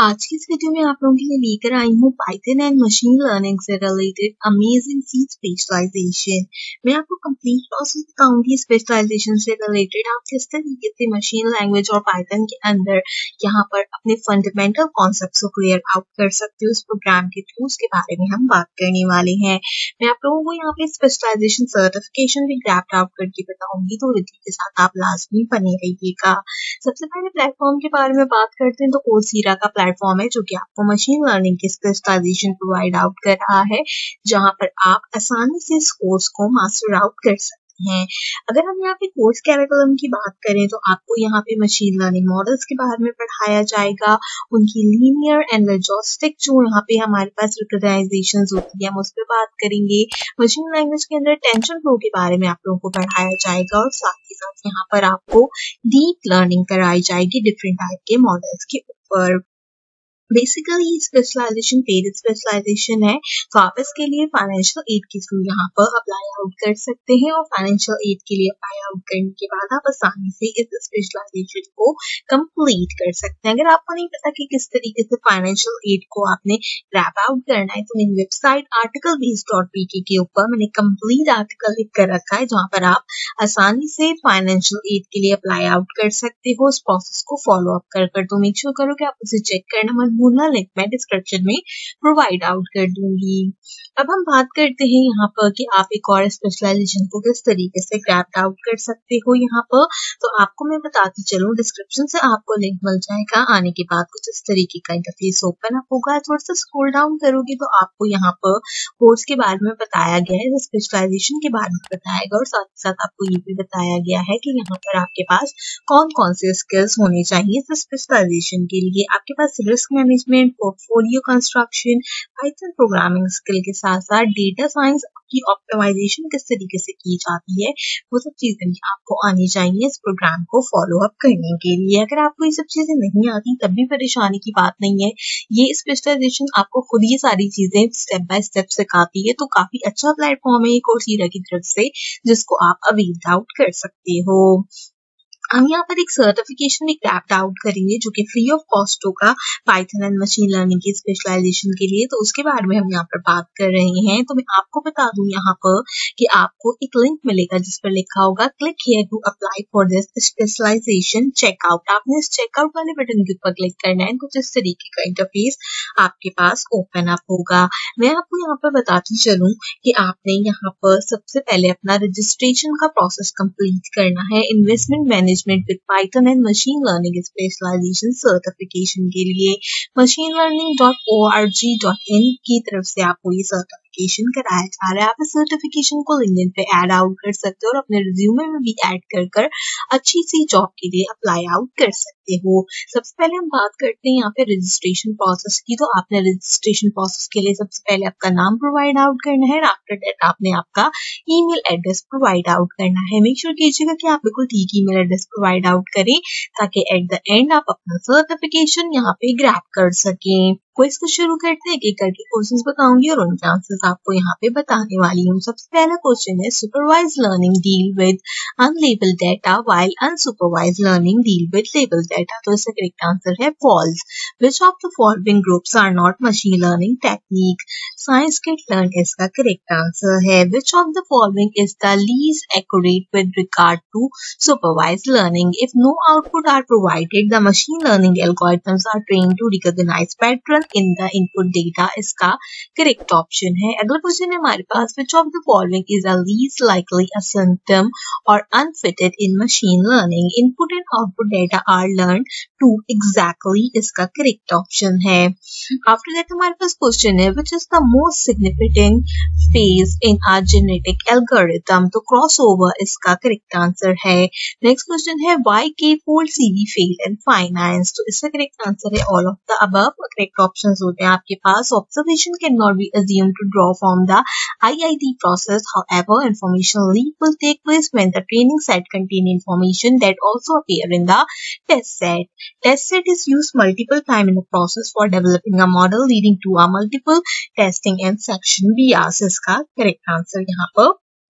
आज की इस वीडियो में आप लोगों के लिए लेकर आई हूँ पाइथन एंड मशीन लर्निंग से रिलेटेड अमेजिंग सी स्पेशलाइजेशन। मैं आपको कंप्लीट प्रोसेस बताऊंगी स्पेशलाइजेशन से रिलेटेड आप किस तरीके से मशीन लैंग्वेज और पाइथन के अंदर यहाँ पर अपने फंडामेंटल कॉन्सेप्ट को क्लियर आउट कर सकते हो। इस प्रोग्राम के थ्रू उसके बारे में हम बात करने वाले हैं। मैं आप लोगों को यहाँ पे स्पेशलाइजेशन सर्टिफिकेशन भी ग्रैप्ड आउट करके बताऊंगी, तो वीडियो के साथ आप लाजमी बने रहिएगा। सबसे पहले प्लेटफॉर्म के बारे में बात करते हैं तो कोर्सेरा का प्लेटफॉर्म है जो कि आपको मशीन लर्निंग की स्पेशलाइजेशन प्रोवाइड आउट कर रहा है, जहां पर आप आसानी से इस कोर्स को मास्टर आउट कर सकते हैं। अगर हम यहाँ पे कोर्स कैरिकुलम की बात करें तो आपको यहाँ पे मशीन लर्निंग मॉडल्स के बारे में पढ़ाया जाएगा, उनकी लीनियर एंड लॉजिस्टिक जो यहाँ पे हमारे पास रिकॉग्नाइजेशंस होती है हम उस पर बात करेंगे। मशीन लैंग्वेज के अंदर टेंशन फ्लो के बारे में आप लोगों को पढ़ाया जाएगा और साथ ही साथ यहाँ पर आपको डीप लर्निंग कराई जाएगी डिफरेंट टाइप के मॉडल्स के ऊपर। बेसिकली स्पेशलाइजेशन पेड स्पेशलाइजेशन है, तो आप इसके लिए फाइनेंशियल एड के थ्रू यहाँ पर अप्लाई आउट कर सकते हैं और फाइनेंशियल एड के लिए अप्लाई आउट करने के बाद आप आसानी से इस स्पेशलाइजेशन को कंप्लीट कर सकते हैं। अगर आपको नहीं पता कि किस तरीके से फाइनेंशियल एड को आपने रैप आउट करना है तो मेरी वेबसाइट articlebees.pk के ऊपर मैंने कंप्लीट आर्टिकल लिख कर रखा है, जहाँ पर आप आसानी से फाइनेंशियल एड के लिए अप्लाई आउट कर सकते हो। इस प्रोसेस को फॉलो अप कर तो मेक श्योर करो कि आप उसे चेक करना मत भूलना, लिंक मैं डिस्क्रिप्शन में प्रोवाइड आउट कर दूंगी। अब हम बात करते हैं यहाँ पर कि आप एक और स्पेशलाइजेशन को किस तरीके से ग्रैप आउट कर सकते हो। यहाँ पर तो आपको मैं बताती चलूँ, डिस्क्रिप्शन से आपको लिंक मिल जाएगा। आने के बाद कुछ इस तरीके का इंटरफेस ओपन अप होगा, थोड़ा सा स्क्रॉल डाउन करोगे तो आपको यहाँ पर कोर्स के बारे में बताया गया है, स्पेशलाइजेशन के बारे में बताया गया और साथ ही साथ आपको ये भी बताया गया है कि यहाँ पर आपके पास कौन कौन से स्किल्स होने चाहिए इस स्पेशलाइजेशन के लिए। आपके पास risk management, portfolio construction, python programming skill के साथ साथ डेटा साइंस की ऑप्टिमाइजेशन किस तरीके से की जाती है वो सब चीजें भी आपको आनी चाहिए इस प्रोग्राम को फॉलो अप करने के लिए। अगर आपको ये सब चीजें नहीं आती तब भी परेशानी की बात नहीं है, ये स्पेशलाइजेशन आपको खुद ये सारी चीजें स्टेप बाय स्टेप सिखाती है, तो काफी अच्छा प्लेटफॉर्म है ये कोर्सेरा की तरफ से जिसको आप अवेल आउट कर सकते हो। हम यहाँ पर एक सर्टिफिकेशन भी ग्रैप्ड आउट करेंगे जो कि फ्री ऑफ कॉस्ट होगा पाइथन एंड मशीन लर्निंग की स्पेशलाइजेशन के लिए, तो उसके बारे में हम यहाँ पर बात कर रहे हैं। तो मैं आपको बता दूं यहाँ पर कि आपको एक लिंक मिलेगा जिस पर लिखा होगा click here to apply for this specialization checkout. आपने इस चेकआउट वाले बटन के ऊपर क्लिक करना है, कुछ इस तरीके का इंटरफेस आपके पास ओपन अप होगा। मैं आपको यहाँ पर बताती चलूं कि आपने यहाँ पर सबसे पहले अपना रजिस्ट्रेशन का प्रोसेस कंप्लीट करना है investment management with python and machine learning specialization certification के लिए। machineLearning.org.in की तरफ से आपको ये सर्टिफिकेशन कराया जा रहा है। आप इस सर्टिफिकेशन को लिंक्डइन पे ऐड आउट कर सकते हो और अपने रिज्यूमे में भी ऐड कर अच्छी सी जॉब के लिए अप्लाई आउट कर सकते हो। सबसे पहले हम बात करते हैं यहाँ पे रजिस्ट्रेशन प्रोसेस की। तो आपने रजिस्ट्रेशन प्रोसेस के लिए सबसे पहले आपका नाम प्रोवाइड आउट करना है, आफ्टर दैट आपने आपका ईमेल एड्रेस प्रोवाइड आउट करना है। मेक श्योर कीजिएगा कि आप बिल्कुल ठीक ईमेल एड्रेस प्रोवाइड आउट करें ताकि एट द एंड आप अपना सर्टिफिकेशन यहाँ पे ग्रैब कर सकें। क्विज को शुरू करते हैं, एक करके क्वेश्चंस बताऊंगी और उनके आंसर्स आपको यहाँ पे बताने वाली हूँ। सबसे पहला क्वेश्चन है supervise learning deal with unlabelled data while unsupervise learning deal with labelled data. तो इसका करेक्ट आंसर है false. Which of the following groups are not machine learning technique? Science kit learn इसका करेक्ट आंसर है। Which of the following is the least accurate with regard to supervised learning? If no output are provided, the machine learning algorithms are trained to recognize pattern in the input data. इसका correct option है। अगला question है हमारे पास which of the following is the least likely a symptom or unfitted in machine learning? Input and output data are learned to exactly इसका correct option है। After that हमारे पास क्वेश्चन है which is the most significant phase in a genetic algorithm? तो crossover इसका correct answer है। Next question है why k-fold CV fail and finance? तो इसका करेक्ट आंसर है all of the above। Correct options होते हैं आपके पास observation cannot be assumed to draw from the IIT process, however information leak will take place when the training set contain information that also appear in the test set. Test set is used multiple time in the process for developing a model leading to a multiple testing and section bias। इसका correct answer यहाँ पर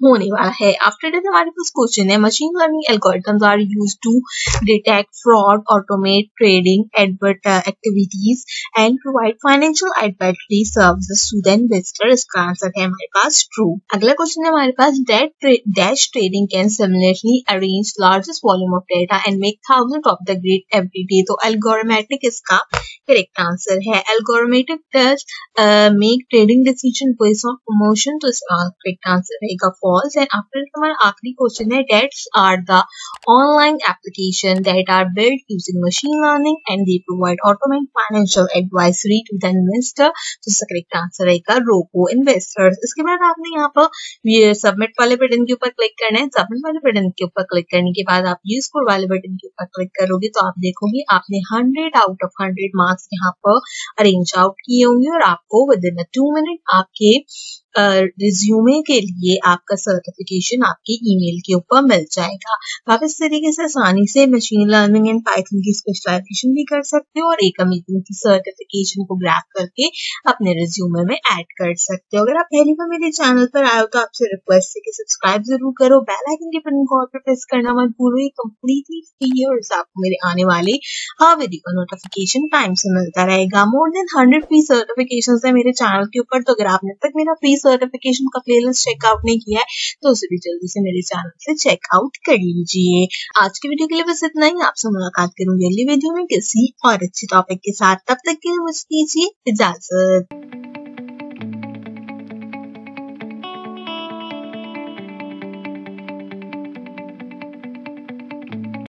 होने वाला है। After that हमारे पास question है, machine learning algorithms are used to detect fraud, automate trading activities and provide financial advisory services to the investor. इसका आंसर है हमारे पास ट्रू। अगला क्वेश्चन है हमारे पास, dash trading can simulately arrange largest volume of data and make thousand of the grade every day. तो algorithmic इसका करेक्ट आंसर है। Algorithmic does make trading decision based on promotion, तो इसका करेक्ट आंसर रहेगा false. And after हमारा आखिरी question है, dates are the online application that are build using machine learning and they provide automate financial advisory to the investor, तो इसका correct answer रहेगा robo investors. इसके बाद आपने यहाँ पर ये सबमिट वाले बटन के ऊपर क्लिक करना है। सबमिट वाले बटन के ऊपर क्लिक करने के बाद आप यूज कोड वाले बटन के ऊपर क्लिक करोगे तो आप देखोगे आपने 100 आउट ऑफ 100 मार्क्स यहाँ पर अरेंज आउट किए होंगे और आपको विद इन 2 मिनट आपके रिज्यूमे के लिए आपका सर्टिफिकेशन आपके ईमेल के ऊपर मिल जाएगा। आप इस तरीके से आसानी से मशीन लर्निंग एंड पाइथन की स्पेशलाइजेशन भी कर सकते हो और एक अमेजिंग की सर्टिफिकेशन को ग्रैब करके अपने रिज्यूमे में ऐड कर सकते हो। अगर आप पहली बार मेरे चैनल पर आए हो तो आपसे रिक्वेस्ट है कि सब्सक्राइब जरूर करो, बेल आइकन के बटन को ऑल पे प्रेस करना मत भूलो। ये कंप्लीटली फ्री है और आपको मेरे आने वाले हर वीडियो का नोटिफिकेशन टाइम से मिलता रहेगा। मोर देन 100 फ्री सर्टिफिकेशन है मेरे चैनल के ऊपर, तो अगर आपने तक मेरा फ्री सर्टिफिकेशन का प्लेलिस्ट चेकआउट नहीं किया है तो उसे भी जल्दी से मेरे चैनल से चेकआउट कर लीजिए। आज के वीडियो के लिए बस इतना ही। आपसे मुलाकात करूंगी अगली वीडियो में किसी और अच्छे टॉपिक के साथ। तब तक के लिए मुझे दीजिए इजाजत।